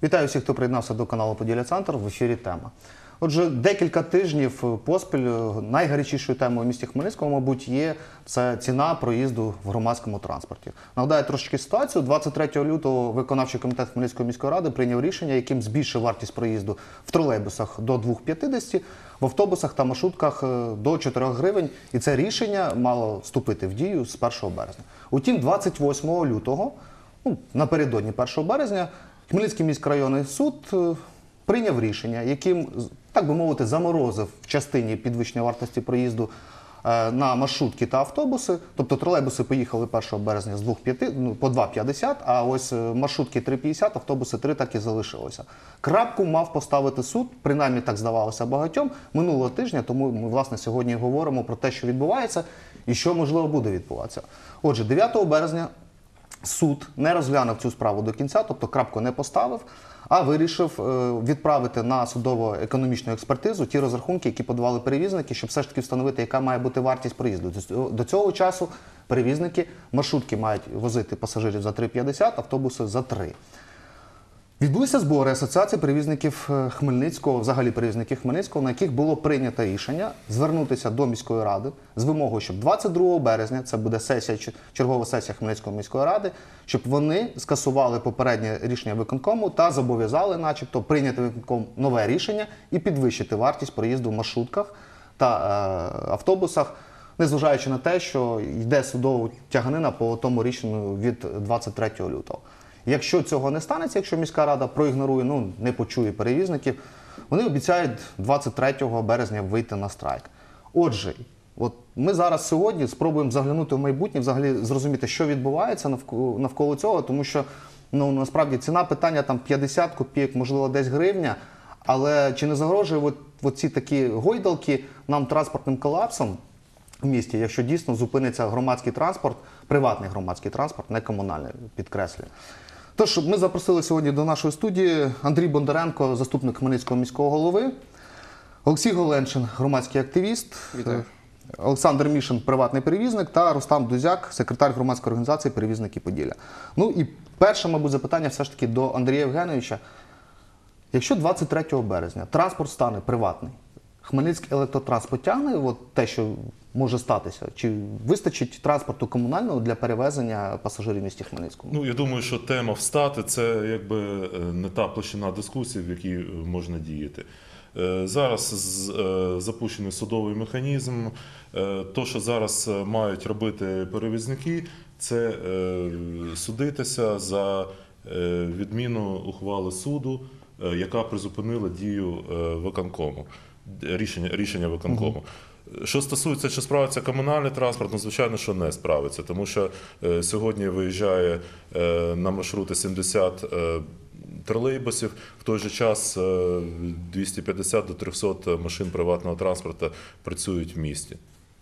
Вітаю всіх, хто приєднався до каналу Поділля Центр. В ефірі тема. Отже, декілька тижнів поспіль найгарячішою темою у місті Хмельницькому, мабуть, є це ціна проїзду в громадському транспорті. Нагадаю трошки ситуацію. 23 лютого виконавчий комітет Хмельницької міської ради прийняв рішення, яким збільшив вартість проїзду в тролейбусах до 2,50, в автобусах та маршрутках до 4 гривень. І це рішення мало вступити в дію з 1 березня. Утім, 28 лютого, напередодні 1 березня, Хмельницький міськрайонний суд прийняв рішення, яким, так би мовити, заморозив в частині підвищення вартості проїзду на маршрутки та автобуси. Тобто тролейбуси поїхали 1 березня з по 2,50, а ось маршрутки 3,50, автобуси 3 так і залишилося. Крапку мав поставити суд, принаймні так здавалося багатьом, минулого тижня, тому ми, власне, сьогодні говоримо про те, що відбувається і що, можливо, буде відбуватися. Отже, 9 березня суд не розглянув цю справу до кінця, тобто крапку не поставив, а вирішив відправити на судово-економічну експертизу ті розрахунки, які подавали перевізники, щоб все ж таки встановити, яка має бути вартість проїзду. До цього часу перевізники маршрутки мають возити пасажирів за 3,50, автобуси за 3. Відбулися збори Асоціації перевізників Хмельницького, взагалі перевізників Хмельницького, на яких було прийнято рішення звернутися до міської ради з вимогою, щоб 22 березня, це буде чергова сесія Хмельницької міської ради, щоб вони скасували попереднє рішення виконкому та зобов'язали, начебто, прийняти виконком нове рішення і підвищити вартість проїзду в маршрутках та автобусах, незважаючи на те, що йде судова тяганина по тому рішенню від 23 лютого. Якщо цього не станеться, якщо міська рада проігнорує, не почує перевізників, вони обіцяють 23 березня вийти на страйк. Отже, ми зараз сьогодні спробуємо заглянути в майбутнє, взагалі зрозуміти, що відбувається навколо цього, тому що, насправді, ціна питання там 50 копійок, можливо, десь гривня, але чи не загрожує оці такі гойдалки нам транспортним колапсом в місті, якщо дійсно зупиниться громадський транспорт, приватний громадський транспорт, не комунальний, підкреслюю. Тож, ми запросили сьогодні до нашої студії Андрій Бондаренко, заступник Хмельницького міського голови, Олексій Голеншин, громадський активіст, Вітаю. Олександр Мішин, приватний перевізник, та Рустам Дузяк, секретар громадської організації «Перевізники Поділля». І перше, мабуть, запитання все ж таки до Андрія Євгеновича. Якщо 23 березня транспорт стане приватний, Хмельницький електротранс потягне те, що може статися? Чи вистачить транспорту комунального для перевезення пасажирів в місті Хмельницькому? Я думаю, що тема «встати» – це не та площина дискусії, в якій можна діяти. Зараз запущений судовий механізм. То, що зараз мають робити перевізники, це судитися за відміну ухвали суду, яка призупинила дію виконкому, рішення виконкому. Що стосується, чи справиться комунальний транспорт, звичайно, що не справиться, тому що сьогодні виїжджає на маршрути 70 тролейбусів, в той же час 250 до 300 машин приватного транспорту працюють в місті.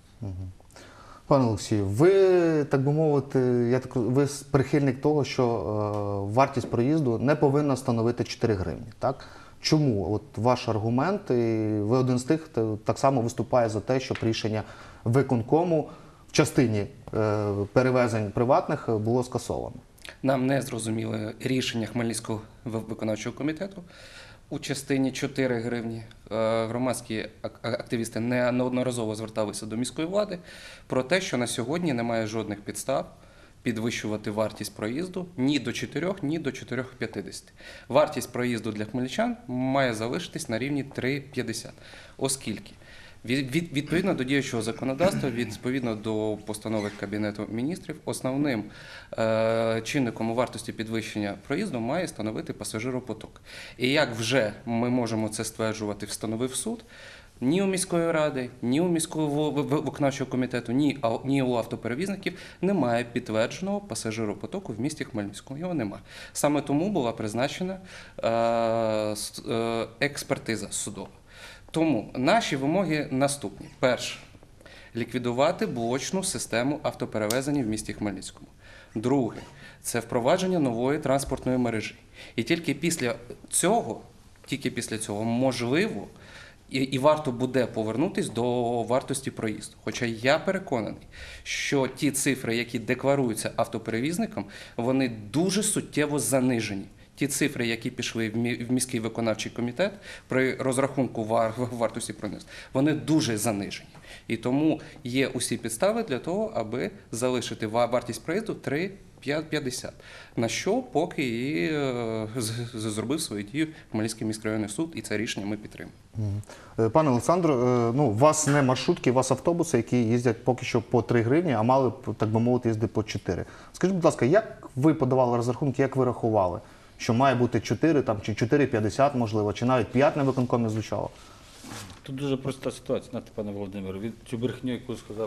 Пане Олексію, ви, так би мовити, ви прихильник того, що вартість проїзду не повинна становити 4 гривні, так? Чому? Ваш аргумент, і ви один з тих, хто так само виступає за те, щоб рішення виконкому в частині перевезень приватних було скасовано. Нам не зрозуміло рішення Хмельницького виконавчого комітету у частині 4 гривні. Громадські активісти неодноразово зверталися до міської влади про те, що на сьогодні немає жодних підстав підвищувати вартість проїзду ні до 4, ні до 4,50. Вартість проїзду для хмельничан має залишитись на рівні 3,50, оскільки відповідно до діючого законодавства, відповідно до постанови Кабінету міністрів, основним чинником у вартості підвищення проїзду має становити пасажиропоток. І як вже ми можемо це стверджувати, встановив суд, ні у міської ради, ні у міського виконавчого комітету, ні у автоперевізників немає підтвердженого пасажиропотоку в місті Хмельницькому. Його немає. Саме тому була призначена експертиза судова. Тому наші вимоги наступні. Перше. Ліквідувати блочну систему автоперевезення в місті Хмельницькому. Друге. Це впровадження нової транспортної мережі. І тільки після цього можливо і варто буде повернутися до вартості проїзду. Хоча я переконаний, що ті цифри, які декларуються автоперевізникам, вони дуже суттєво занижені. ті цифри, які пішли в міський виконавчий комітет при розрахунку вартості проїзду, вони дуже занижені. І тому є усі підстави для того, аби залишити вартість проїзду 3,50. На що поки і зробив свою дію Хмельницький міськрайонний суд, і це рішення ми підтримуємо. Пане Олександро, ну, у вас не маршрутки, у вас автобуси, які їздять поки що по 3 гривні, а мали б, так би мовити, їздити по 4. Скажіть, будь ласка, як ви подавали розрахунки, як ви рахували? Що має бути 4 там, чи 4,50, можливо, чи навіть 5 на виконкомі звучало? Тут дуже проста ситуація, знаєте, пане Володимире. Цю брехню, яку сказав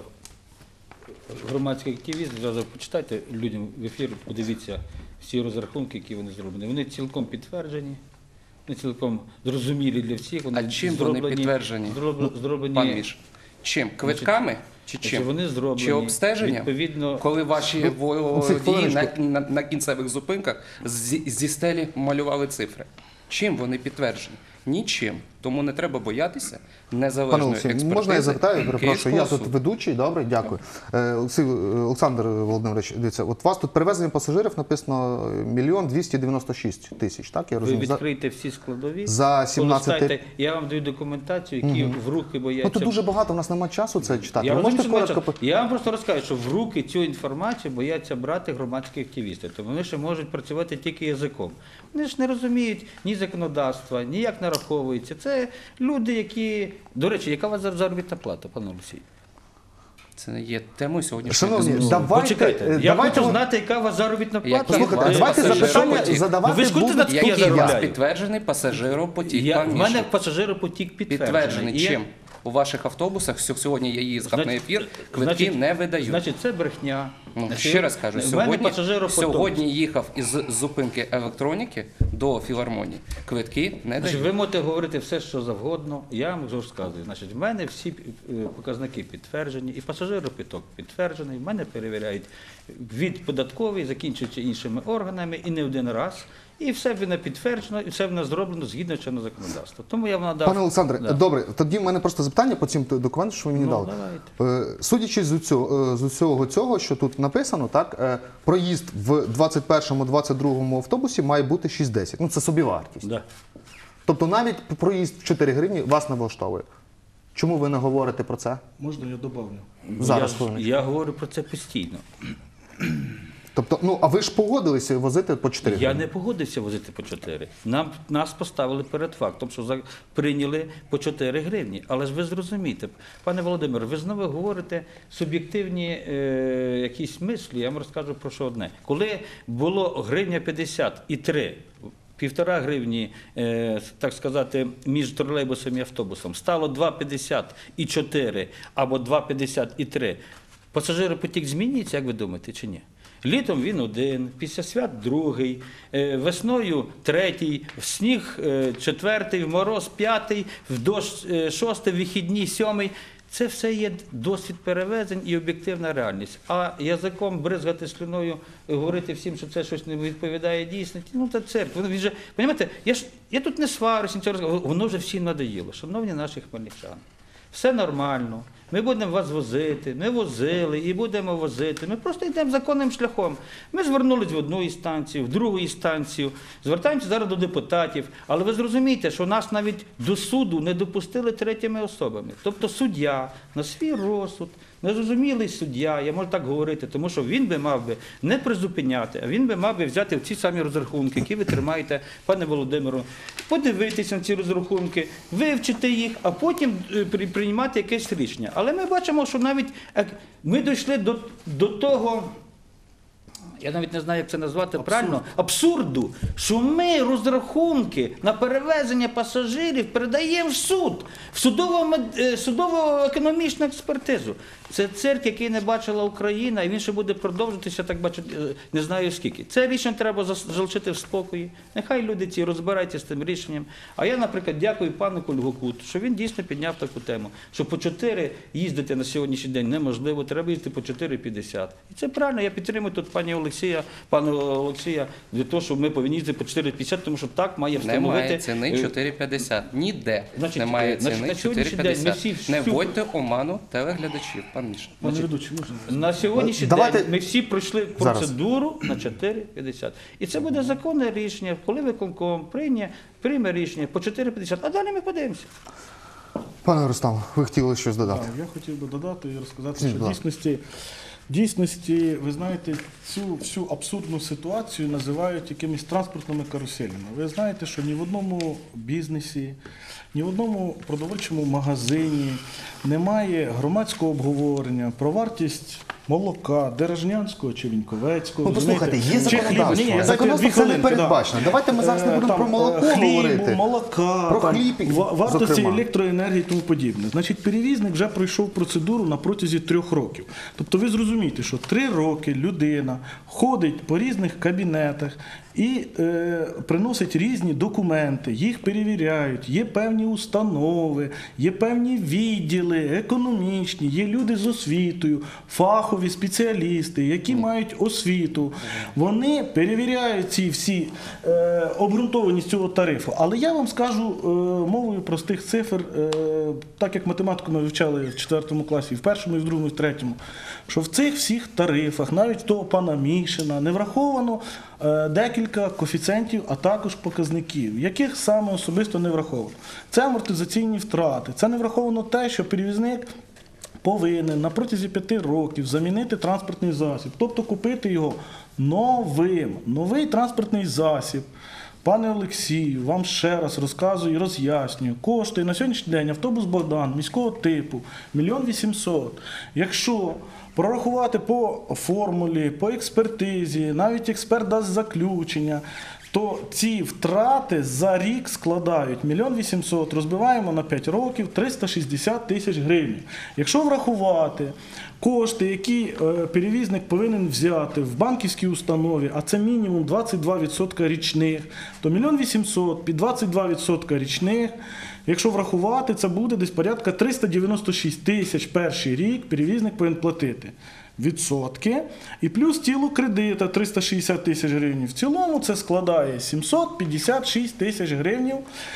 громадський активіст, зразу почитайте людям в ефір, подивіться всі розрахунки, які вони зроблені. Вони цілком підтверджені, вони цілком зрозумілі для всіх. А чим вони підтверджені, пан Міш? Чим? Квитками? Чи чим? Вони зроблені, чи обстеженням? відповідно, Коли ваші водії хвилиночку. на кінцевих зупинках зі стелі малювали цифри? Чим вони підтверджені? Нічим. Тому не треба боятися Пане незалежної Олексій, експертизи. можна я запитаю? Перепрошую, я Київського тут суду. ведучий, добре, дякую. Олександр Володимирович, дивіться, от у вас тут перевезення пасажирів написано 1 296 000, так? Я ви розумію. відкрийте всі складові, За 17 полистайте. Я вам даю документацію, які в руки бояться. Ну тут дуже багато, у нас немає часу це читати. Я, Ви розумію, можете що коротко... я вам просто розкажу, що в руки цю інформацію бояться брати громадські активісти, тому вони ще можуть працювати тільки язиком. Вони ж не розуміють ні законодавства, ні як нараховується. Це люди, які... До речі, яка у вас заробітна плата, пане Олексій? Це не є темою сьогоднішньої Шановні, дискусії. Почекайте, я давайте хочу от- знати, яка у вас заробітна Як плата. Слухайте, Який давайте пасажир запитання потік? задавати Ви ж будуть хочете, тут я і Який у вас заробляю. підтверджений пасажиропотік, В пан мене Міша? пасажиропотік підтверджений. Підтверджений І я- чим? У ваших автобусах сьогодні я їздив на ефір, квитки Значить- не видають. Значить, це брехня. Ну, ще раз кажу, В мене пасажиропоток. сьогодні їхав із зупинки електроніки до філармонії. Квитки не Значить, дають. ви можете говорити все, що завгодно. Я вам вже розказую. Значить, в мене всі показники підтверджені, і пасажиропоток підтверджений. В мене перевіряють від податкової, закінчуючи іншими органами, і не один раз. І все воно підтверджено, і все воно зроблено згідно чинного законодавства. Тому я вам надав. Пане Олександре, Да. добре, тоді в мене просто запитання по цим документам, що ви мені Ну, дали. давайте. Судячи з усього цього, що тут написано, так, проїзд в 21-22 автобусі має бути 6,10. Ну, це собівартість. Да. Тобто навіть проїзд в 4 гривні вас не влаштовує. Чому ви не говорите про це? Можна я добавлю? Зараз, я, хвилиночку. я говорю про це постійно. Тобто, ну, а ви ж погодилися возити по 4 Я гривні? не погодився возити по 4. Нас поставили перед фактом, що прийняли по 4 гривні. Але ж ви зрозумієте, пане Володимире, ви знову говорите суб'єктивні якісь мислі. Я вам розкажу про що одне. Коли було 1,50 і 3, 1,5 гривні, так сказати, між тролейбусом і автобусом, стало 2,50 і 4 або 2,50 і 3, пасажиропотік змінюється, як ви думаєте, чи ні? Літом він один, після свят другий, весною третій, в сніг четвертий, в мороз п'ятий, в дощ шостий, в вихідні сьомий. Це все є досвід перевезень і об'єктивна реальність. А язиком бризгати слюною, говорити всім, що це щось не відповідає дійсності, ну це цирк. Він же, розумієте, я тут не сварюсь, нічого розказую, воно вже всім надоїло. Шановні наші хмельничани, все нормально. Ми будемо вас возити, ми возили і будемо возити. Ми просто йдемо законним шляхом. Ми звернулись в одну інстанцію, в другу інстанцію, звертаємося зараз до депутатів. Але ви зрозумієте, що нас навіть до суду не допустили третіми особами. Тобто суддя на свій розсуд, незрозумілий суддя, я можу так говорити, тому що він би мав би не призупиняти, а він би мав би взяти ці самі розрахунки, які ви тримаєте, пане Володимиру, подивитися на ці розрахунки, вивчити їх, а потім приймати якесь рішення. Але ми бачимо, що навіть ми дійшли до того, я навіть не знаю, як це назвати правильно, абсурду, що ми розрахунки на перевезення пасажирів передаємо в суд, в судово-економічну експертизу. Це цирк, який не бачила Україна, і він ще буде продовжуватися, так бачу, не знаю скільки. Це рішення треба залишити в спокої. Нехай люди ці розбираються з тим рішенням. А я, наприклад, дякую пану Кульгуку, що він дійсно підняв таку тему, що по 4 їздити на сьогоднішній день неможливо, треба їздити по 4,50. І це правильно, я підтримую тут пані Олексію. пана Олексія, для того, що ми повинні їздити по 4,50, тому що так має встановити... Немає ціни 4,50. Ніде Значить, немає значить, ціни на сьогоднішній день ми всі 4,50. Не вводьте оману телеглядачів, пан Міша. Пане ведучий, можна? На сьогоднішній Давайте- день ми всі пройшли Зараз. процедуру на 4,50. І це буде законне рішення, коли виконком прийме рішення по 4,50, а далі ми подивимося. Пане Рустам, ви хотіли щось додати? Так, я хотів би додати і розказати, Скажіть, що будь ласка. дійсності, ви знаєте, цю всю абсурдну ситуацію називають якимись транспортними каруселями. Ви знаєте, що ні в одному бізнесі, ні в одному продовольчому магазині немає громадського обговорення про вартість молока, Дережнянського чи Віньковецького. Ну, послухайте, є розумієте, чи законодавство. хліба. Ні, Законодавство це не передбачено. Давайте ми зараз не будемо там, про молоко хлібу, говорити. молока, Про там, хліб, вартості зокрема. електроенергії і тому подібне. Значить, перевізник вже пройшов процедуру на протязі 3 років. Тобто ви зрозумієте, що 3 роки людина ходить по різних кабінетах і приносить різні документи, їх перевіряють, є певні установи, є певні відділи, економічні, є люди з освітою, фахові спеціалісти, які мають освіту. Вони перевіряють ці всі обґрунтованість цього тарифу. Але я вам скажу мовою простих цифр, так як математику ми вивчали в 4 класі, і в 1, і в 2, і в 3, що в цих всіх тарифах, навіть того пана Мішина, не враховано декілька коефіцієнтів, а також показників, яких саме особисто не враховано. Це амортизаційні втрати, це не враховано те, що перевізник повинен на протязі 5 років замінити транспортний засіб, тобто купити його новим. Новий транспортний засіб, пане Олексію, вам ще раз розказую і роз'яснюю. Коштує на сьогоднішній день автобус «Богдан» міського типу 1 800 000. Якщо прорахувати по формулі, по експертизі, навіть експерт дасть заключення, то ці втрати за рік складають 1 800 000, розбиваємо на 5 років, 360 тисяч гривень. Якщо врахувати кошти, які перевізник повинен взяти в банківській установі, а це мінімум 22% річних, то 1 800 000 під 22% річних, якщо врахувати, це буде десь порядка 396 тисяч перший рік перевізник повинен платити. Відсотки і плюс тіло кредита 360 тисяч гривень. В цілому це складає 756 тисяч гривень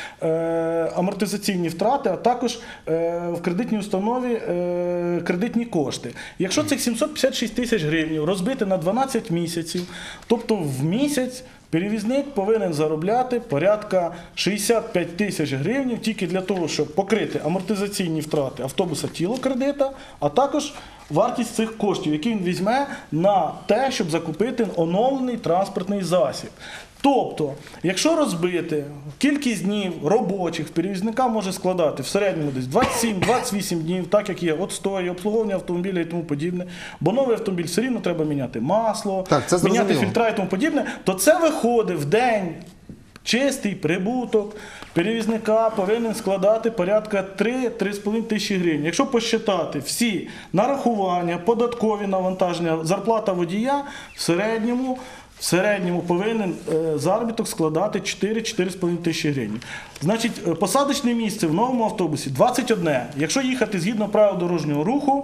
амортизаційні втрати, а також в кредитній установі кредитні кошти. Якщо цих 756 тисяч гривень розбити на 12 місяців, тобто в місяць перевізник повинен заробляти порядка 65 тисяч гривень тільки для того, щоб покрити амортизаційні втрати автобуса тіло кредита, а також вартість цих коштів, які він візьме на те, щоб закупити оновлений транспортний засіб. Тобто, якщо розбити, кількість днів робочих перевізника може складати в середньому десь 27-28 днів, так як є отстой, обслуговування автомобіля і тому подібне, бо новий автомобіль все рівно треба міняти масло, Так, це міняти зрозуміло. фільтра і тому подібне, то це виходить в день. Чистий прибуток перевізника повинен складати порядка 3-3,5 тисячі гривень. Якщо посчитати всі нарахування, податкові навантаження, зарплата водія, в середньому повинен заробіток складати 4-4,5 тисячі гривень. Значить, посадочне місце в новому автобусі 21. Якщо їхати згідно правил дорожнього руху,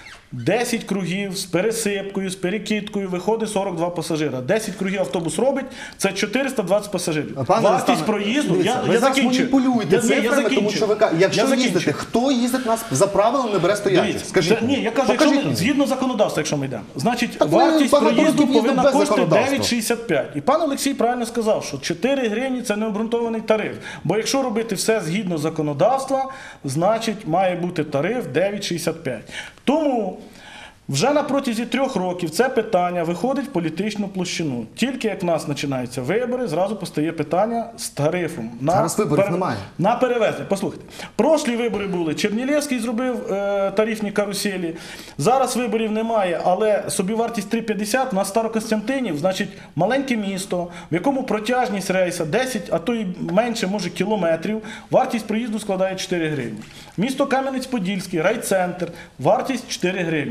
10 кругів з пересипкою, з перекидкою, виходить 42 пасажира. 10 кругів автобус робить, це 420 пасажирів. Пане Вартість Руслане, проїзду, дивіться, я ви зараз закінчу. маніпулюєте цифрами, тому що ви кажете, якщо їздити, хто їздить нас за правилом не бере стоячих? Дивіться, Скажіть. ні, я кажу, Покажіть якщо ми, мені. згідно законодавства, якщо ми йдемо. Значить, Так ви вартість багато проїзду років їздите повинна без коштувати законодавства. 9,65. І пан Олексій правильно сказав, що 4 гривні – це необґрунтований тариф. Бо якщо робити все згідно законодавства, значить має бути тариф 9,65. Тому вже на протязі 3 років це питання виходить в політичну площину. Тільки як в нас починаються вибори, зразу постає питання з тарифом. Зараз виборів немає. На перевезення. Послухайте, прошлі вибори були, Чернілевський зробив тарифні каруселі, зараз виборів немає, але собівартість 3,50 на Старокостянтинів, значить маленьке місто, в якому протяжність рейса 10, а то і менше, може, кілометрів, вартість проїзду складає 4 гривні. Місто Кам'янець-Подільський, райцентр, вартість 4 гривні.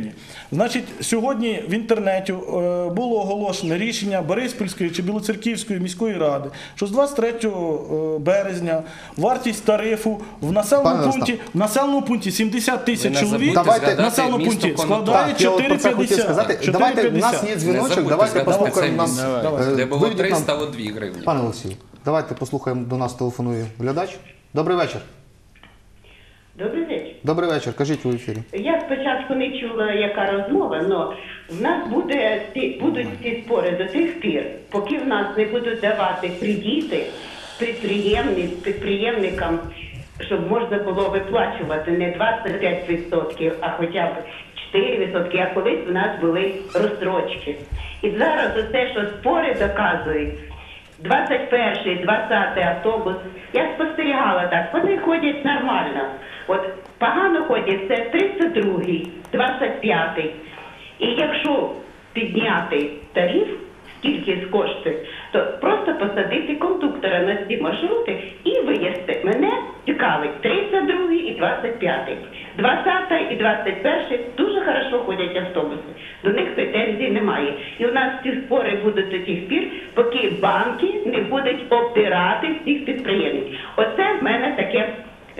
Значить, сьогодні в інтернеті було оголошено рішення Бориспільської чи Білоцерківської міської ради, що з 23 березня вартість тарифу в населеному пункті 70 тисяч Ви не чоловік забудьте в згадати населеному місто пункті Конотоп. складає Так, я от про це хотів 4,50. сказати. Давайте, у нас є Не дзвіночок, забудьте давайте згадати послухаємо це нам. місце, де було виведіть нам- 302 гривні. Пане Олексію, давайте послухаємо, до нас телефонує глядач. Добрий вечір. Добрий вечір. Добрий вечір, кажіть у ефірі. Я спочатку не чула, яка розмова, але в нас будуть ці спори до тих пір, поки в нас не будуть давати кредити підприємникам, щоб можна було виплачувати не 25%, а хоча б 4%, а колись в нас були розстрочки. І зараз оце, що спори доказують, 21-й, 20-й автобус, я спостерігала так, вони ходять нормально. От погано ходять, це 32-й, 25-й. І якщо підняти тариф, скільки коштує, то просто посадити кондуктора на ці маршрути і виїзди. Мене цікавить 32-й і 25-й. 20-й і 21-й дуже хорошо ходять автобуси. До них претензій немає. І у нас ці спори будуть до тих пір, поки банки не будуть обдирати всіх підприємців. Оце в мене таке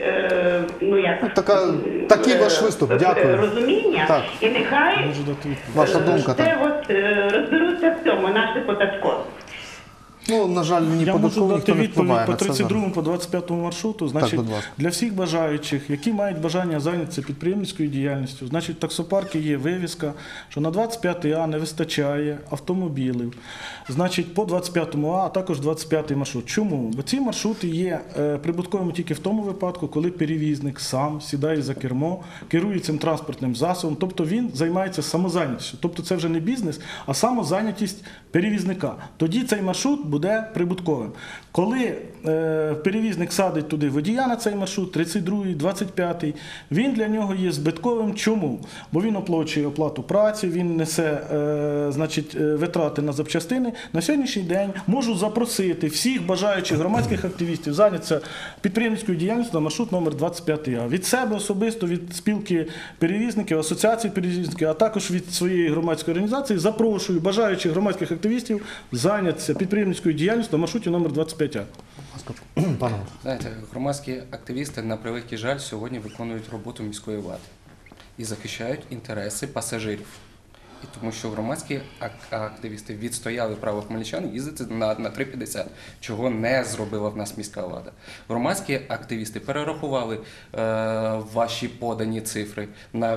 Такий ваш виступ, дякую. розуміння. Так. І нехай Можу дати відповідь. Ваша думка, це так. розберуться в цьому наші податкові. Ну, на жаль, ні Я можу податково дати ніхто не відповідь впливає по на це. 32 по 25 маршруту. Значить, будь ласка. для всіх бажаючих, які мають бажання зайнятися підприємницькою діяльністю, значить, в таксопарку є вивіска, що на 25А не вистачає автомобілів. Значить, по 25А, а також 25-й маршрут. Чому? Бо ці маршрути є прибутковими тільки в тому випадку, коли перевізник сам сідає за кермо, керує цим транспортним засобом, тобто він займається самозайнятістю. Тобто це вже не бізнес, а самозайнятість перевізника. Тоді цей маршрут буде прибутковим. Коли перевізник садить туди водія на цей маршрут, 32-й, 25-й, він для нього є збитковим. Чому? Бо він оплачує оплату праці, він несе витрати на запчастини. На сьогоднішній день можу запросити всіх бажаючих громадських активістів зайнятися підприємницькою діяльністю на маршрут номер 25А. Від себе особисто, від спілки перевізників, асоціації перевізників, а також від своєї громадської організації запрошую бажаючих громадських активістів зайнятися підприємницькою діяльністю на маршруті номер 25А. Пане, Знаєте, громадські активісти, на превеликий жаль, сьогодні виконують роботу міської влади і захищають інтереси пасажирів. І тому що громадські активісти відстояли право хмельничан їздити на 3,50, чого не зробила в нас міська влада. Громадські активісти перерахували ваші подані цифри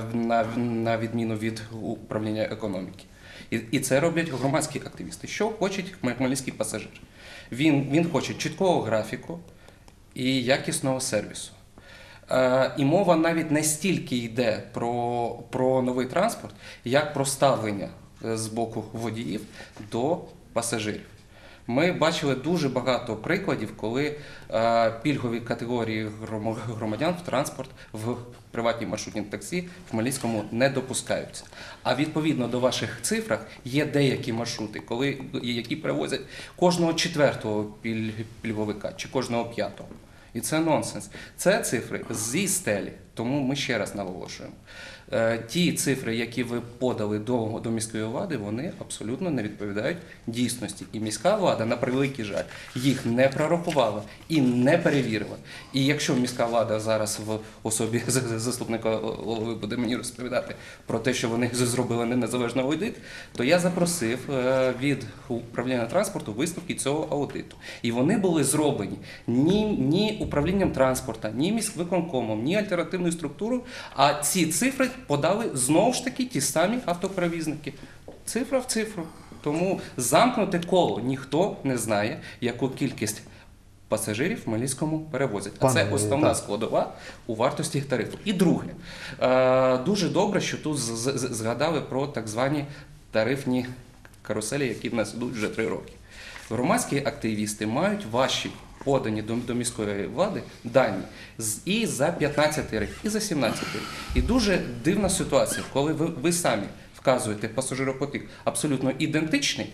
на відміну від управління економіки. І це роблять громадські активісти. Що хоче хмельницький пасажир? Він хоче чіткого графіку і якісного сервісу. І мова навіть не стільки йде про новий транспорт, як про ставлення з боку водіїв до пасажирів. Ми бачили дуже багато прикладів, коли пільгові категорії громадян в транспорт, в приватні маршрутні таксі в Хмельницькому не допускаються. А відповідно до ваших цифр є деякі маршрути, які перевозять кожного 4-го пільговика чи кожного 5-го. І це нонсенс. Це цифри зі стелі, тому ми ще раз наголошуємо. Ті цифри, які ви подали до міської влади, вони абсолютно не відповідають дійсності. І міська влада, на превеликий жаль, їх не прорахувала і не перевірила. І якщо міська влада зараз в особі заступника голови буде мені розповідати про те, що вони зробили незалежний аудит, то я запросив від управління транспорту висновки цього аудиту. І вони були зроблені ні управлінням транспорту, ні міськвиконкомом, ні альтернативною структурою, а ці цифри подали знову ж таки ті самі автоперевізники. Цифра в цифру. Тому замкнуте коло. Ніхто не знає, яку кількість пасажирів в Хмельницькому перевозять. А це основна складова у вартості тарифу. І друге, дуже добре, що тут згадали про так звані тарифні каруселі, які в нас ідуть вже 3 роки. Громадські активісти мають ваші подані до міської влади дані і за 15 рік, і за 17 рік. І дуже дивна ситуація, коли ви самі вказуєте пасажиропотік абсолютно ідентичний,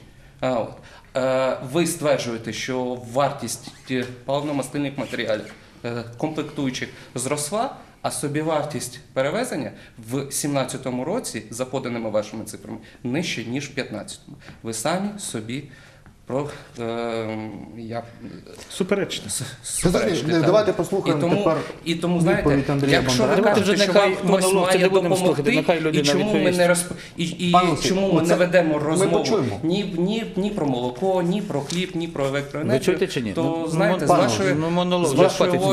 ви стверджуєте, що вартість паливно-мастильних матеріалів, комплектуючих зросла, А собівартість перевезення в 2017 році, за поданими вашими цифрами, нижче, ніж в 2015. Ви самі собі Суперечне. суперечите. Давайте послухаємо тепер і тому, знаєте, відповідь Андрія якщо ви Бондаренка. кажете, що Нехай вам хтось монолог, це має не будемо слухати, допомогти, нехай людина і чому ми відповість. не Пане Олексій, чому ми не ведемо ми розмову почуємо. ні про молоко, ні про хліб, ні про електроенергію, Ви чуєте чи ні? то, Ну, знаєте, з пане вашою монолог, з вже вашою хватить.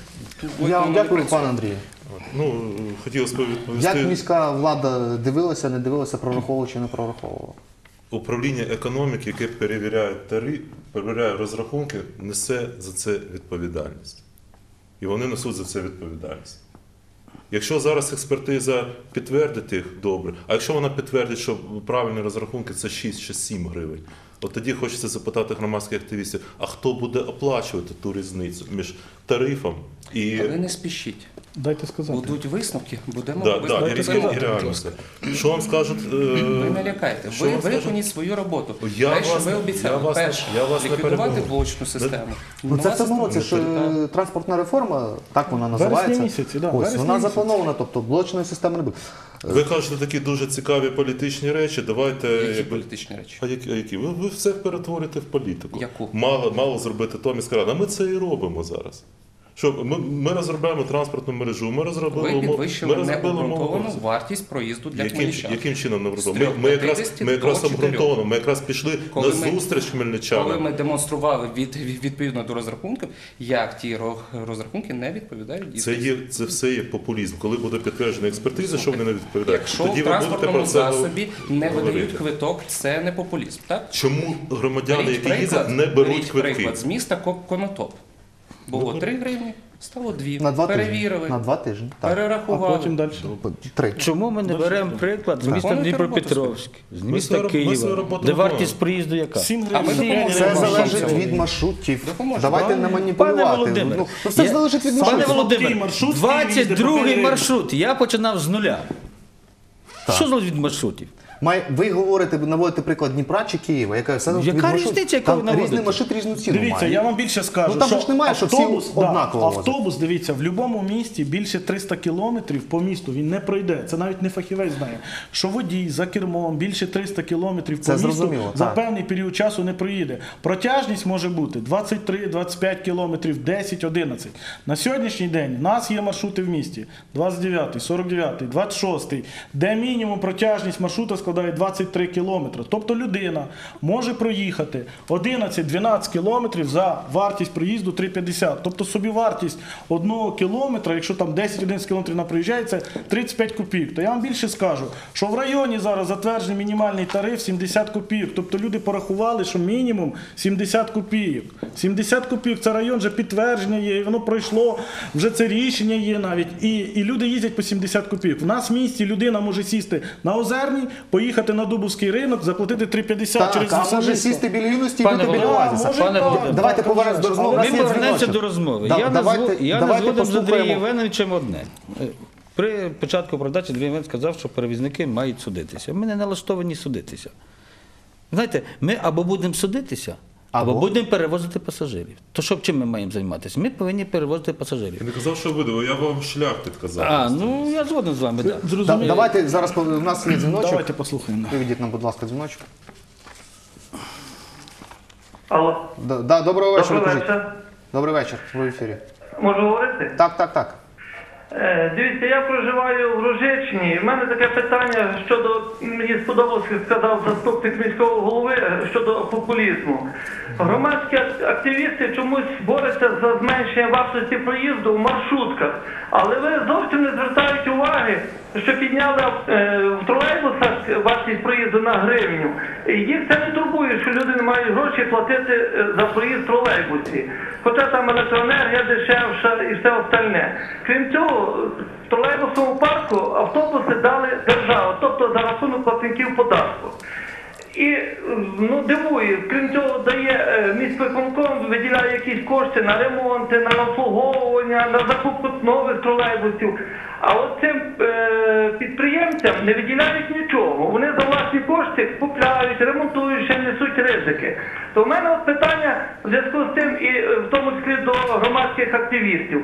Я вам дякую, пане Андрію. Ну, хотілося б відповісти. Як міська влада дивилася, не дивилася, прораховувала чи не прораховувала? Управління економіки, яке перевіряє перевіряє розрахунки, несе за це відповідальність. І вони несуть за це відповідальність. Якщо зараз експертиза підтвердить їх, добре. А якщо вона підтвердить, що правильні розрахунки це 6 чи 7 гривень, от тоді хочеться запитати громадських активістів, а хто буде оплачувати ту різницю між тарифом і... Але не спішіть. Дайте сказати. Будуть висновки, будемо Да, висновки. і реально це. Що вам скажуть? Ви не лякайте. Що Ви вам скажуть? виконіть свою роботу. Я Те, що вас- ви я обіцяли, вас не- перше, я вас не ліквідувати перебиваю. блочну систему. Ну, це в цьому Нова році система. ж транспортна реформа, так вона називається. місяці, да, Ось, вересні вона місяці. запланована, тобто блочної системи не буде. Ви кажете такі дуже цікаві політичні речі, давайте... Які політичні речі? А які? Ви все перетворите в політику. Яку? Мало зробити то міська рада. А ми це і робимо зараз. Що ми розробляємо транспортну мережу, ми розробили Ви підвищили мову. необґрунтовану вартість проїзду для хмельничан. Яким чином не З обґрунтовано? Ми 3,50 якраз до 4. обґрунтовано, ми якраз пішли Коли на ми- зустріч Коли хмельничанам. ми демонстрували відповідно до розрахунків, як ті розрахунки не відповідають дійсності. Це все є популізм. Коли буде підтверджена експертиза, що вони не відповідають, Якщо тоді в ви будете про транспортному це засобі не говорити. видають квиток, це не популізм, так? Чому громадяни, Беріть які їздять, не беруть беріть квитки? приклад з міста Конотоп. Було 3 гривні, стало 2. На 2 тижні. Перевірили, На 2 тижні. Так. А перерахували. потім далі. 3. Чому ми не беремо приклад з міста Виконуйте Дніпропетровськ, з міста свою Києва, роботу де виконуємо. вартість проїзду яка? 7 А ми гривень. допоможемо. Це Допоможемо. залежить від маршрутів. Допоможемо. Давайте не Пане маніпулювати. Володимир, Ну, все я- залежить від Пане маршрутів. Володимир, маршрут 22-й їздить по маршрут, я починав з нуля. Що залежить від маршрутів? Ви говорите, наводите приклад Дніпра чи Києва, яка все залежить Яка від маршруту. різниця, яку Там ви наводите? різний маршрут, різну ціну Дивіться, має. я вам більше скажу, Ну, там що ж немає, що всі однаково возять. автобус, дивіться, в будь-якому місті більше 300 кілометрів по місту він не пройде. Це навіть не фахівець знає. Що водій за кермом більше 300 кілометрів по Це місту зрозуміло, за так. певний період часу не проїде. Протяжність може бути 23-25 кілометрів, 10-11. На сьогоднішній день в нас є маршрути в місті 29, 49, 26, де мінімум протяжність маршрута складає 23 кілометри. Тобто людина може проїхати 11-12 кілометрів за вартість проїзду 3,50. Тобто собівартість 1 кілометра, якщо там 10-11 кілометрів на проїжджає, це 35 копійок. То я вам більше скажу, що в районі зараз затверджений мінімальний тариф 70 копійок. Тобто люди порахували, що мінімум 70 копійок. 70 копійок – це район, вже підтвердження є, і воно пройшло, вже це рішення є навіть. І люди їздять по 70 копійок. В нас в місті людина може сісти на Озерній, поїхати на Дубовський ринок, заплатити 3,50 через Так, а все може місто. сісти біля юності і Пане бути біля Володимир, оазіса. може, Пане так, Володимир, Давайте так, повернемось до але розмови. У Ми нас є повернемося дзвіночок. до розмови. Да, Я давайте згоден з Андрієм послухаємо. Євгеновичем одне. При початку передачі Андрій Євгенович сказав, що перевізники мають судитися. Ми не налаштовані судитися. Знаєте, ми або будемо судитися, або будемо перевозити пасажирів. То що, чим ми маємо займатися? Ми повинні перевозити пасажирів. Я не казав, що видав, я вам шлях підказав. Я згоден з вами, так. Зрозуміло. Давайте зараз у нас є дзвіночок. Давайте послухаємо. Приведіть нам, будь ласка, дзвіночок. Алло, Доброго вечора. добрий кажіть. вечір. Добрий вечір. Ви в ефірі. Можу говорити? Так. Дивіться, я проживаю в Ружичні. У мене таке питання щодо, мені сподобалося, сказав заступник міського голови, щодо популізму. Громадські активісти чомусь борються за зменшення вартості проїзду в маршрутках, але ви зовсім не звертаєте уваги, що підняли в тролейбусах вартість проїзду на гривню. І їх це не турбує, що люди не мають грошей платити за проїзд в тролейбусі. Хоча там електроенергія дешевша і все остальне. Крім цього, в тролейбусовому парку автобуси дали держава, тобто за рахунок платників податку. І дивує, крім цього, дає міськвиконком, виділяє якісь кошти на ремонти, на обслуговування, на закупку нових тролейбусів. А от цим підприємцям не виділяють нічого. Вони за власні кошти купляють, ремонтують, ще несуть ризики. То в мене от питання в зв'язку з тим, і в тому числі до громадських активістів.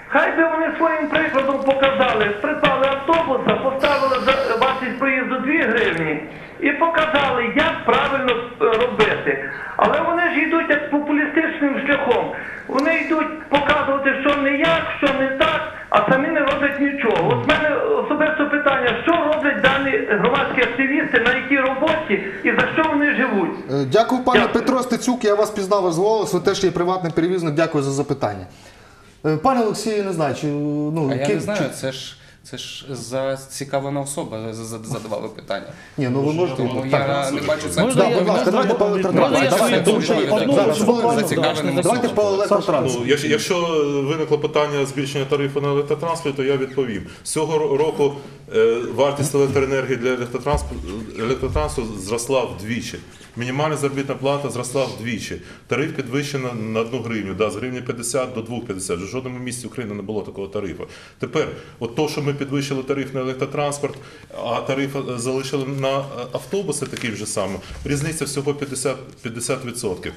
Хай би вони своїм прикладом показали, придбали автобуса, поставили за вартість проїзду 2 гривні і показали, як правильно робити. Але вони ж йдуть як популістичним шляхом. Вони йдуть показувати, що не як, що не так, а самі не роблять нічого. От в мене особисто питання, що роблять дані громадські активісти, на якій роботі і за що вони живуть? Дякую, пане Дякую. Петро Стецюк, я вас пізнав ваш голос, ви теж є приватний перевізник, дякую за запитання. Пане Олексію, не знаю, чи... Ну, А я не знаю, це ж зацікавлена особа задавала питання. Ні, ну ви можете... Тому Так. я не бачу сенсу. Можна Да, будь ласка, давайте по електротрансферу. Можна я Давайте, свою думку? зараз, хвилинку. Зацікавленим Давайте по особам. електротрансферу. Ну, якщо виникло питання збільшення тарифу на електротранспорт, то я відповім. З цього року вартість електроенергії для електротранспорту зросла вдвічі. Мінімальна заробітна плата зросла вдвічі. Тариф підвищено на 1 гривню, да, з гривні 50 до 2,50. В жодному місці України не було такого тарифу. Тепер, от то, що ми підвищили тариф на електротранспорт, а тариф залишили на автобуси таким же самим, різниця всього 50%.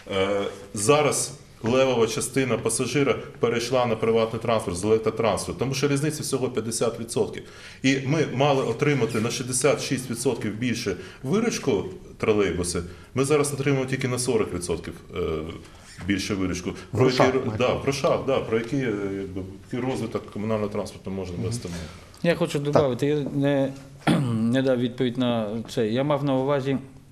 Зараз левова частина пасажира перейшла на приватний транспорт з електротранспорту, тому що різниця всього 50%. І ми мали отримати на 66% більше виручку тролейбуси, ми зараз отримуємо тільки на 40% більше виручку. Про який розвиток комунального транспорту можна вести? Я хочу додати, я не дав відповідь на це. Я мав на увазі,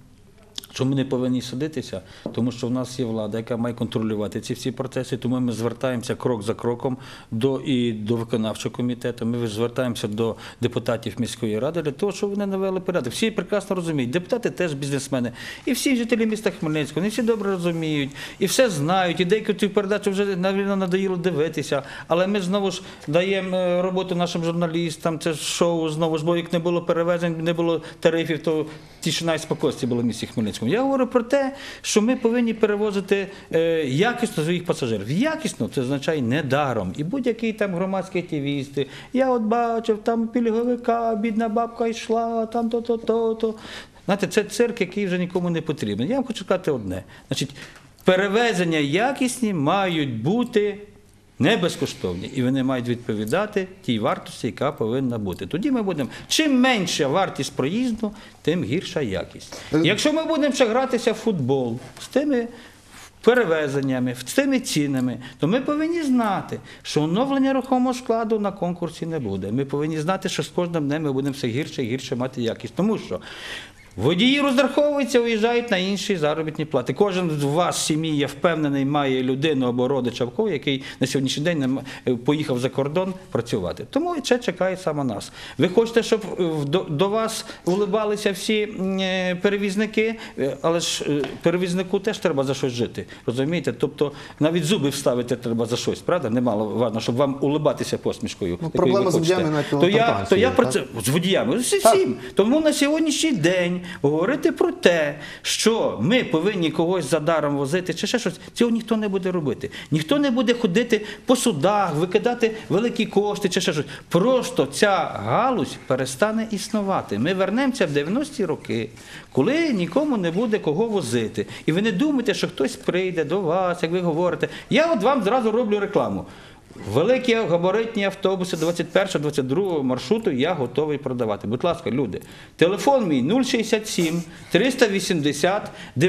що ми не повинні садитися, тому що в нас є влада, яка має контролювати ці всі процеси, тому ми звертаємося крок за кроком до виконавчого комітету, ми звертаємося до депутатів міської ради для того, щоб вони навели порядок. Всі прекрасно розуміють, депутати теж бізнесмени, і всі жителі міста Хмельницького, вони всі добре розуміють, і все знають, і деякі цю передачу вже надоїло дивитися, але ми знову ж даємо роботу нашим журналістам, це шоу знову ж, бо як не було перевезень, не було тарифів, то тишина і спокійствие було в місті Хмельницькому. Я говорю про те, що ми повинні перевозити якісно своїх пасажирів. Якісно – це означає недаром. І будь-який там громадський активісти. Я от бачив, там пільговика, бідна бабка йшла, там то-то. Знаєте, це цирк, який вже нікому не потрібен. Я вам хочу сказати одне. Значить, перевезення якісні мають бути не безкоштовні, і вони мають відповідати тій вартості, яка повинна бути. Тоді ми будемо, чим менша вартість проїзду, тим гірша якість. Якщо ми будемо ще гратися в футбол з тими перевезеннями, з тими цінами, то ми повинні знати, що оновлення рухомого складу на конкурсі не буде. Ми повинні знати, що з кожним днем ми будемо все гірше і гірше мати якість. Тому що водії розраховуються, виїжджають на інші заробітні плати. Кожен з вас в сім'ї, я впевнений, має людину або родича в кого, який на сьогоднішній день поїхав за кордон працювати. Тому це чекає саме нас. Ви хочете, щоб до вас улибалися всі перевізники, але ж перевізнику теж треба за щось жити. Розумієте? Тобто навіть зуби вставити треба за щось, правда? Немало важливо, щоб вам улибатися посмішкою. Проблема з водіями на То я про це, з водіями, з всім. Тому на сьогоднішній день говорити про те, що ми повинні когось за даром возити чи ще щось, цього ніхто не буде робити. Ніхто не буде ходити по судах, викидати великі кошти чи ще щось. Просто ця галузь перестане існувати. Ми вернемося в 90-ті роки, коли нікому не буде кого возити. І ви не думаєте, що хтось прийде до вас, як ви говорите. Я от вам зразу роблю рекламу. Великі габаритні автобуси 21-22 маршруту я готовий продавати. Будь ласка, люди. Телефон мій 067 380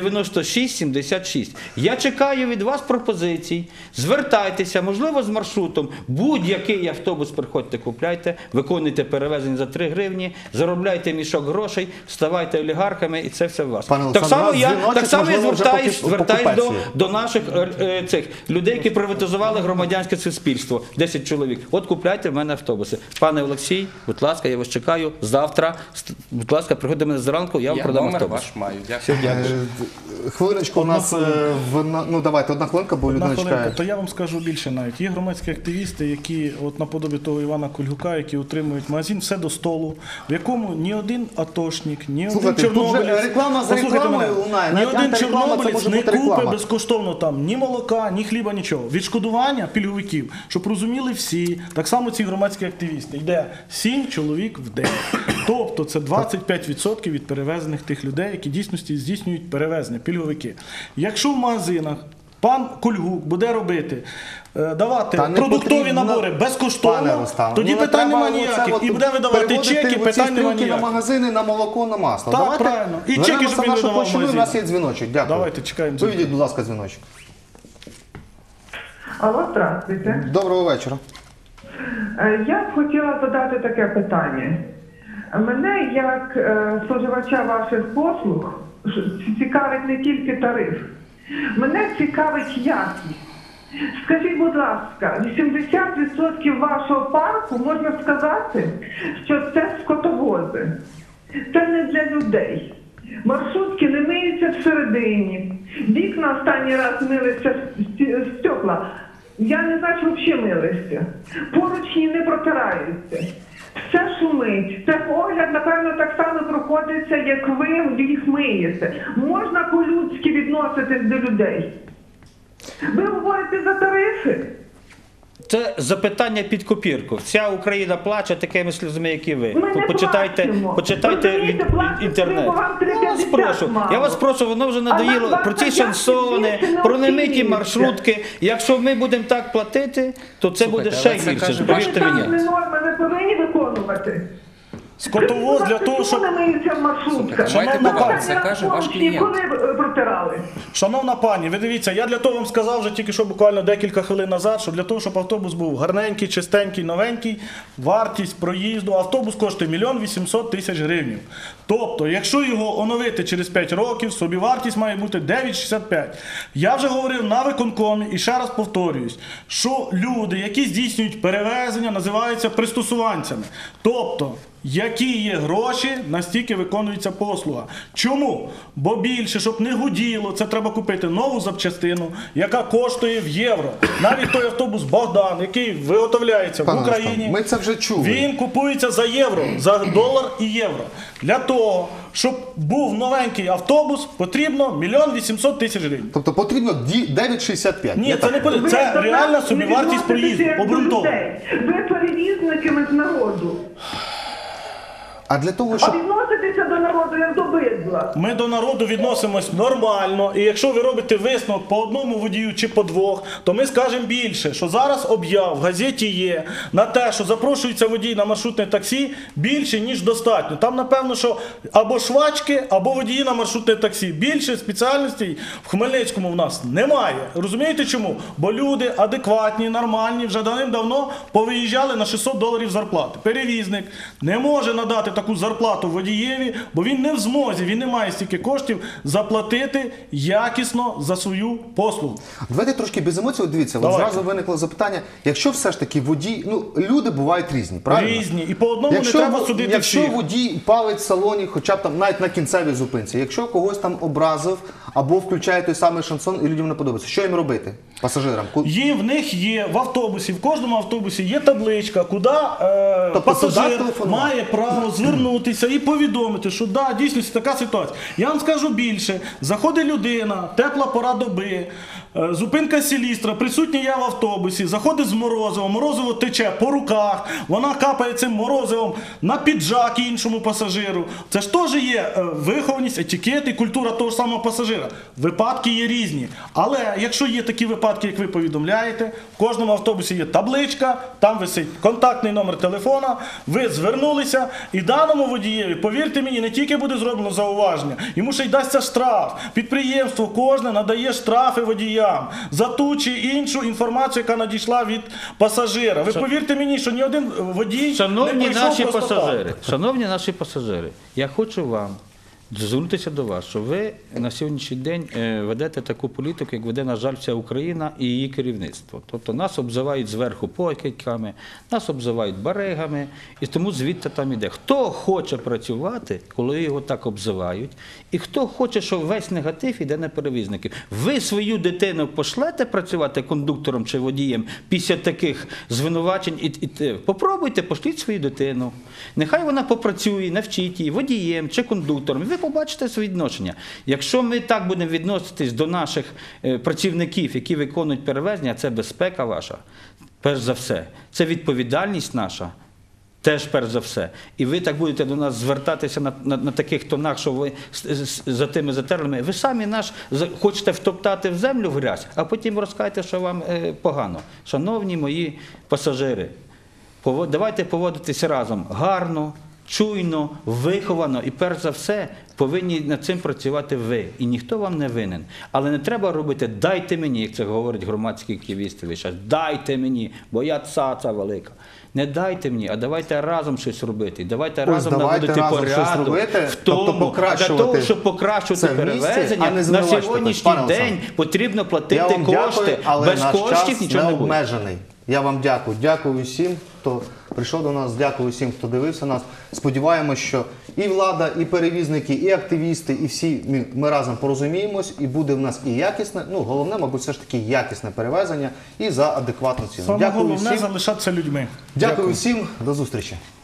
96 76. Я чекаю від вас пропозицій. Звертайтеся, можливо, з маршрутом. Будь-який автобус приходьте, купляйте, виконуйте перевезення за 3 гривні, заробляйте мішок грошей, ставайте олігархами і це все у вас. Так само я звертаюсь до наших цих людей, які приватизували громадянське суспільство. 10 чоловік. От купляйте в мене автобуси. Пане Олексій, будь ласка, я вас чекаю. Завтра, будь ласка, приходьте до мене зранку, я вам продам автобус. Номер ваш маю. Дякую. Хвилиночку у нас, ну давайте, одна хвилинка, бо людина чекає. То я вам скажу більше навіть. Є громадські активісти, які, от наподобі того Івана Кульгука, які утримують магазин «Все до столу», в якому ні один атошник, ні один чорнобилець, реклама за рекламою лунає. ні один Антиреклама, це чорнобилець може не бути купить реклама. безкоштовно там ні молока, ні хліба, нічого. Відшкодування пільговиків, щоб розуміли всі, так само ці громадські активісти, йде 7 чоловік в день. Тобто це 25% від перевезених тих людей, які дійсності здійснюють перевезення, пільговики. Якщо в магазинах пан Кульгук буде робити, давати Та не продуктові потрібно, набори пане безкоштовно, Рустам. тоді Ну, питань треба немає оце ніяких. от І буде видавати переводити чеки, оці питань немає стрілки на ніяких. магазини, на молоко, на масло. Так, Давайте правильно. І чеки, вернемося щоб він нашу видавав в площину, у магазині. нас є дзвіночок. Дякую. Давайте, чекаємо Виведіть, будь ласка, дзвіночок. Алло, здравствуйте. Доброго вечора. Я б хотіла задати таке питання. Мене, як споживача ваших послуг, цікавить не тільки тариф. Мене цікавить якість. Скажіть, будь ласка, 80% вашого парку, можна сказати, що це скотовози. Це не для людей. Маршрутки не миються всередині. Вікна останній раз милися стекла. Я не знаю, чи взагалі милися. Поручні не протираються. Все шумить. Це погляд, напевно, так само проходиться, як ви їх миєте. Можна по-людськи відноситись до людей. Ви говорите за тарифи? Це запитання під копірку. Вся Україна плаче такими сльозами, як і ви. Ми не Почитайте Розумієте, плачете, інтернет. бо вам 3,50 Я вас прошу, воно вже надоїло. вам Про ці заявки шансони, більше не про немиті оцінюються. маршрутки. Якщо ми будемо так платити, то це буде ще але це гірше. каже Повірте мені. Санітарні норми ви повинні виконувати. Скотовоз для того, щоб... Коли миються в маршрутках? Слухайте, майте повагу, це каже ваш клієнт. Коли протирали? Шановна пані, ви дивіться, я для того вам сказав вже тільки що буквально декілька хвилин назад, що для того, щоб автобус був гарненький, чистенький, новенький, вартість проїзду, автобус коштує 1 800 000 гривень. Тобто, якщо його оновити через 5 років, собівартість має бути 9,65. Я вже говорив на виконкомі і ще раз повторююсь, що люди, які здійснюють перевезення, називаються пристосуванцями. Тобто, які є гроші, настільки виконується послуга. Чому? Бо більше, щоб не гуділо, це треба купити нову запчастину, яка коштує в євро. Навіть той автобус «Богдан», який виготовляється Пане в Україні, Рустам, ми це вже чули. він купується за євро, за долар і євро. Для того, щоб був новенький автобус, потрібно 1 800 000 гривень. Тобто потрібно 9,65. Ні, Я це так не потрібно. Це Ви до реальна нас не собівартість відноситеся проїзду, як до обґрунтована. людей. Ви перевізниками з народу. А для того, А щоб... відноситеся до народу як до бидла. Ми до народу відносимось нормально, і якщо ви робите висновок по одному водію чи по двох, то ми скажемо більше, що зараз об'яв в газеті є на те, що запрошується водій на маршрутне таксі більше, ніж достатньо. Там, напевно, що або швачки, або водії на маршрутне таксі. Більше спеціальностей в Хмельницькому в нас немає. Розумієте чому? Бо люди адекватні, нормальні, вже давним-давно повиїжджали на $600 зарплати. Перевізник не може надати таку зарплату водієві, бо він не в змозі, він не має стільки коштів заплатити якісно за свою послугу. Давайте трошки без емоцій. От дивіться, от Давайте. зразу виникло запитання, якщо все ж таки водій, ну, люди бувають різні, правильно? Різні. І по одному не треба судити якщо всіх. водій палить в салоні, хоча б там навіть на кінцевій зупинці, якщо когось там образив або включає той самий шансон і людям не подобається, що їм робити? Пасажирам? В них є в автобусі, в кожному автобусі є табличка, куди Тобто пасажир туди телефонувати? має право звернутися і повідомити, що да, дійсно така ситуація. Я вам скажу більше, заходить людина, тепла пора доби, зупинка Селістра, присутній я в автобусі, заходить з морозивом, морозиво тече по руках, вона капає цим морозивом на піджак іншому пасажиру. Це ж теж є вихованість, етикет і культура того ж самого пасажира. Випадки є різні. Але якщо є такі випадки, як ви повідомляєте, в кожному автобусі є табличка, там висить контактний номер телефона, ви звернулися, і даному водієві, повірте мені, не тільки буде зроблено зауваження, йому ще й дасться штраф. Підприємство кожне надає штрафи водіям за ту чи іншу інформацію, яка надійшла від пасажира. Ви повірте мені, що ні один водій Шановні не прийшов наші просто пасажири, так. шановні наші пасажири, я хочу вам звернутися до вас, що ви на сьогоднішній день ведете таку політику, як веде, на жаль, вся Україна і її керівництво. Тобто нас обзивають зверху покидьками, нас обзивають баригами, і тому звідти там іде. Хто хоче працювати, коли його так обзивають, і хто хоче, щоб весь негатив іде на перевізників. Ви свою дитину пошлете працювати кондуктором чи водієм після таких звинувачень? Попробуйте, пошліть свою дитину. Нехай вона попрацює, навчіть її водієм чи кондуктором. Ви побачите своє відношення. Якщо ми так будемо відноситись до наших працівників, які виконують перевезення, це безпека ваша, перш за все, це відповідальність наша. Теж перш за все. І ви так будете до нас звертатися на таких тонах, що ви за тими затерлими. Ви самі хочете втоптати в землю в грязь, а потім розкажете, що вам погано. Шановні мої пасажири, давайте поводитися разом гарно, чуйно, виховано і перш за все повинні над цим працювати ви. І ніхто вам не винен. Але не треба робити «дайте мені», як це говорять громадські активісти. «Дайте мені, бо я цаца велика». Не дайте мені, а давайте разом щось робити. Давайте разом наводити порядок в тому, для того, щоб покращувати перевезення, на сьогоднішній день потрібно платити кошти. Без коштів нічого не буде. Я вам дякую. Дякую всім, хто прийшов до нас, дякую всім, хто дивився нас. Сподіваємось, що і влада, і перевізники, і активісти, і всі ми разом порозуміємось, і буде в нас і якісне, головне, мабуть, все ж таки якісне перевезення і за адекватну ціну. Саме головне залишатися людьми. Дякую всім, до зустрічі.